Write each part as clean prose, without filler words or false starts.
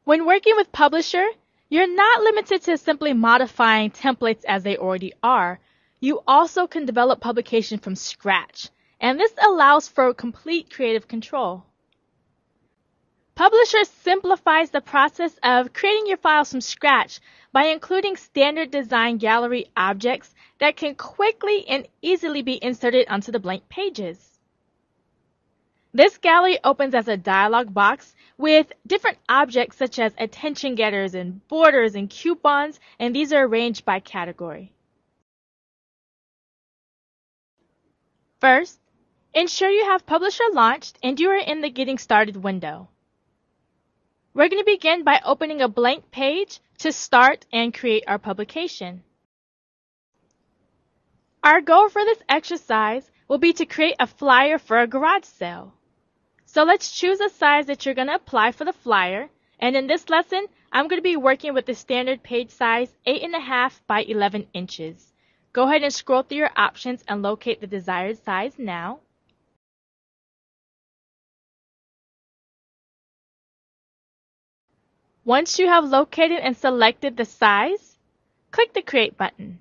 When working with Publisher, you're not limited to simply modifying templates as they already are. You also can develop publication from scratch, and this allows for complete creative control. Publisher simplifies the process of creating your files from scratch by including standard design gallery objects that can quickly and easily be inserted onto the blank pages. This gallery opens as a dialog box with different objects such as attention getters and borders and coupons, and these are arranged by category. First, ensure you have Publisher launched and you are in the Getting Started window. We're going to begin by opening a blank page to start and create our publication. Our goal for this exercise will be to create a flyer for a garage sale. So let's choose a size that you're going to apply for the flyer. And in this lesson, I'm going to be working with the standard page size 8.5 by 11 inches. Go ahead and scroll through your options and locate the desired size now. Once you have located and selected the size, click the Create button.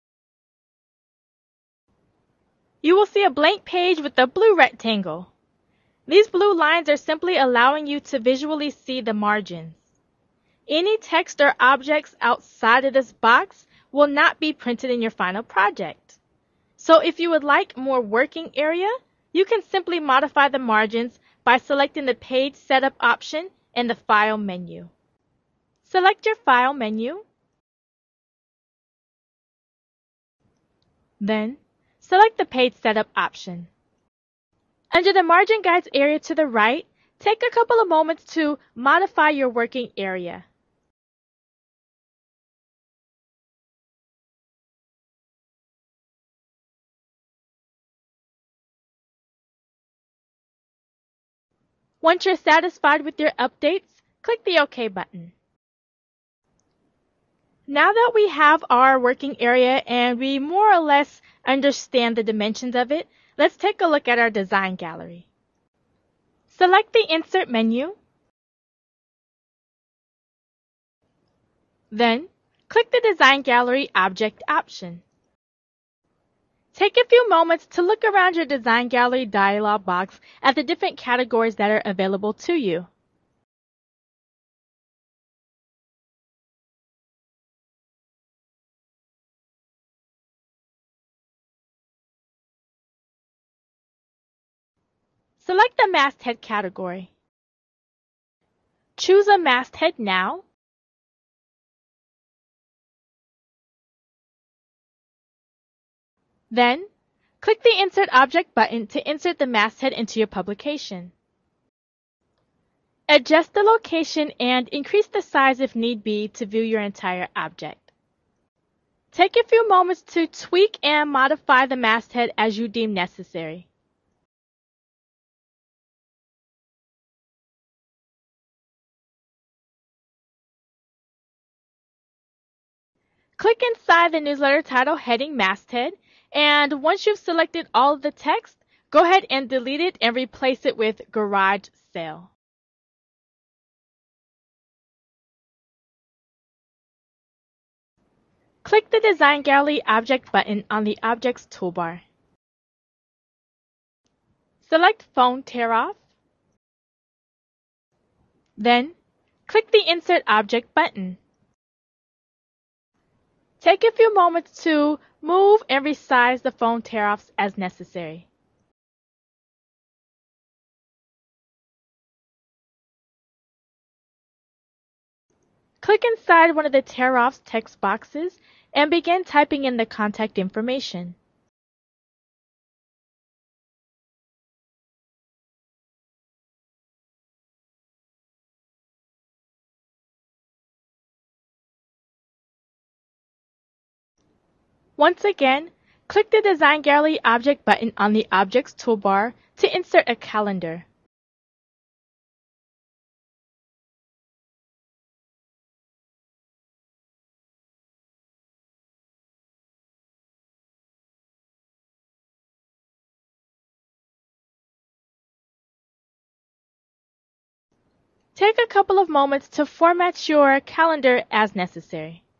You will see a blank page with a blue rectangle. These blue lines are simply allowing you to visually see the margins. Any text or objects outside of this box will not be printed in your final project. So if you would like more working area, you can simply modify the margins by selecting the Page Setup option in the File menu. Select your File menu. Then, select the Page Setup option. Under the Margin Guides area to the right, take a couple of moments to modify your working area. Once you're satisfied with your updates, click the OK button. Now that we have our working area and we more or less understand the dimensions of it, let's take a look at our design gallery. Select the Insert menu. Then, click the Design Gallery Object option. Take a few moments to look around your Design Gallery dialog box at the different categories that are available to you. Select the Masthead category. Choose a masthead now. Then, click the Insert Object button to insert the masthead into your publication. Adjust the location and increase the size if need be to view your entire object. Take a few moments to tweak and modify the masthead as you deem necessary. Click inside the newsletter title heading Masthead, and once you've selected all of the text, go ahead and delete it and replace it with Garage Sale. Click the Design Gallery Object button on the Objects toolbar. Select Phone Tear-Off. Then, click the Insert Object button. Take a few moments to move and resize the phone tear-offs as necessary. Click inside one of the tear-offs text boxes and begin typing in the contact information. Once again, click the Design Gallery Object button on the Objects toolbar to insert a calendar. Take a couple of moments to format your calendar as necessary.